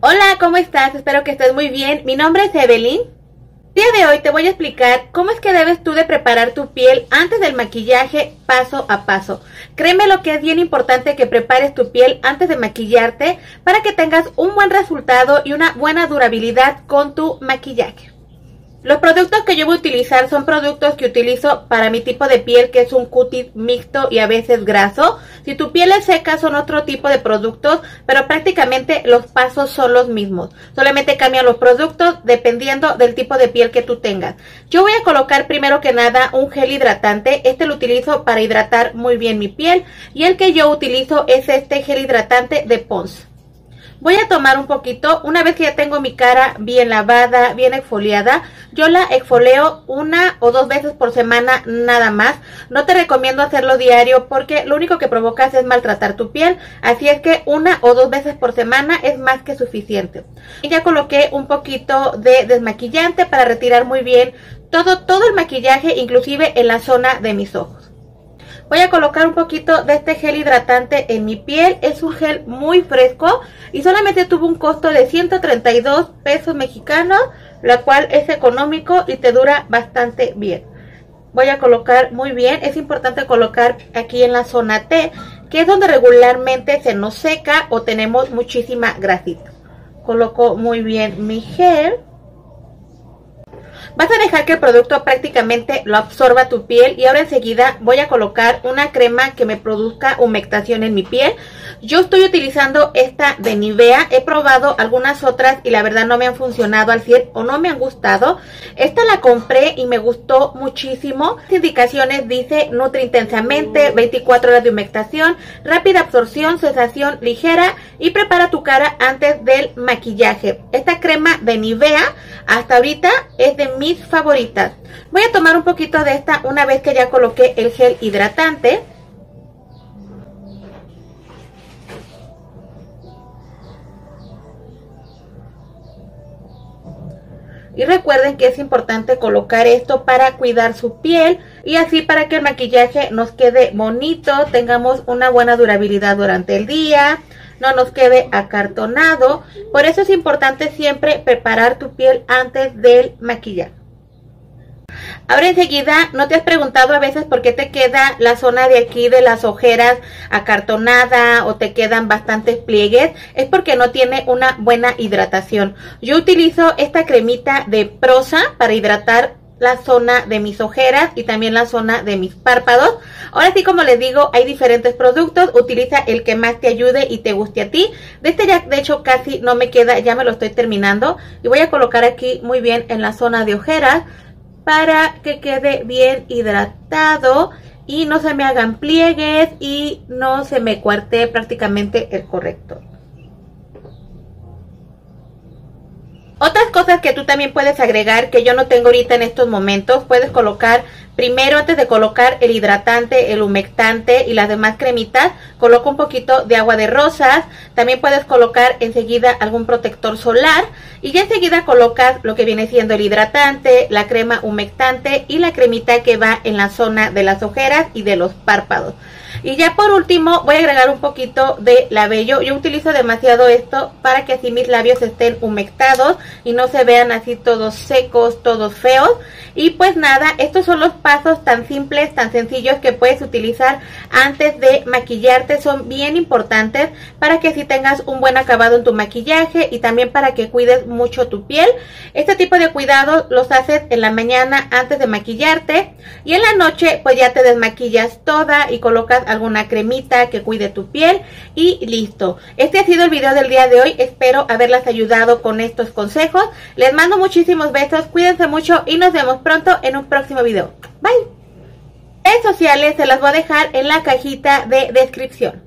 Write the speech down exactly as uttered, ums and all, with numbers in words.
Hola, ¿cómo estás? Espero que estés muy bien. Mi nombre es Evelyn. El día de hoy te voy a explicar cómo es que debes tú de preparar tu piel antes del maquillaje paso a paso. Créeme lo que es bien importante que prepares tu piel antes de maquillarte para que tengas un buen resultado y una buena durabilidad con tu maquillaje. Los productos que yo voy a utilizar son productos que utilizo para mi tipo de piel, que es un cutis mixto y a veces graso. Si tu piel es seca son otro tipo de productos, pero prácticamente los pasos son los mismos. Solamente cambian los productos dependiendo del tipo de piel que tú tengas. Yo voy a colocar primero que nada un gel hidratante. Este lo utilizo para hidratar muy bien mi piel. Y el que yo utilizo es este gel hidratante de Pond's. Voy a tomar un poquito, una vez que ya tengo mi cara bien lavada, bien exfoliada, yo la exfoleo una o dos veces por semana nada más. No te recomiendo hacerlo diario porque lo único que provocas es maltratar tu piel, así es que una o dos veces por semana es más que suficiente. Y ya coloqué un poquito de desmaquillante para retirar muy bien todo, todo el maquillaje, inclusive en la zona de mis ojos. Voy a colocar un poquito de este gel hidratante en mi piel. Es un gel muy fresco y solamente tuvo un costo de ciento treinta y dos pesos mexicanos, la cual es económico y te dura bastante bien. Voy a colocar muy bien. Es importante colocar aquí en la zona T, que es donde regularmente se nos seca o tenemos muchísima grasita. Coloco muy bien mi gel. Vas a dejar que el producto prácticamente lo absorba tu piel y ahora enseguida voy a colocar una crema que me produzca humectación en mi piel. Yo estoy utilizando esta de Nivea, he probado algunas otras y la verdad no me han funcionado al cien o no me han gustado. Esta la compré y me gustó muchísimo. Las indicaciones dice nutre intensamente, veinticuatro horas de humectación, rápida absorción, sensación ligera y prepara tu cara antes del maquillaje. Esta crema de Nivea hasta ahorita es de mis favoritas. Voy a tomar un poquito de esta una vez que ya coloqué el gel hidratante. Y recuerden que es importante colocar esto para cuidar su piel y así para que el maquillaje nos quede bonito, tengamos una buena durabilidad durante el día, no nos quede acartonado. Por eso es importante siempre preparar tu piel antes del maquillaje. Ahora enseguida, ¿no te has preguntado a veces por qué te queda la zona de aquí de las ojeras acartonada o te quedan bastantes pliegues? Es porque no tiene una buena hidratación. Yo utilizo esta cremita de Prosa para hidratar la zona de mis ojeras y también la zona de mis párpados. Ahora sí, como les digo, hay diferentes productos. Utiliza el que más te ayude y te guste a ti. De este ya de hecho casi no me queda, ya me lo estoy terminando. Y voy a colocar aquí muy bien en la zona de ojeras para que quede bien hidratado y no se me hagan pliegues y no se me cuartee prácticamente el corrector. Otras cosas que tú también puedes agregar, que yo no tengo ahorita en estos momentos, puedes colocar primero, antes de colocar el hidratante, el humectante y las demás cremitas, coloca un poquito de agua de rosas. También puedes colocar enseguida algún protector solar y ya enseguida colocas lo que viene siendo el hidratante, la crema humectante y la cremita que va en la zona de las ojeras y de los párpados. Y ya por último voy a agregar un poquito de labello. Yo utilizo demasiado esto para que así mis labios estén humectados y no se vean así todos secos, todos feos. Y pues nada, estos son los pasos tan simples, tan sencillos que puedes utilizar antes de maquillarte. Son bien importantes para que así tengas un buen acabado en tu maquillaje y también para que cuides mucho tu piel. Este tipo de cuidados los haces en la mañana antes de maquillarte y en la noche pues ya te desmaquillas toda y colocas alguna cremita que cuide tu piel y listo. Este ha sido el video del día de hoy. Espero haberlas ayudado con estos consejos. Les mando muchísimos besos, cuídense mucho y nos vemos pronto en un próximo video. Bye. Redes sociales se las voy a dejar en la cajita de descripción.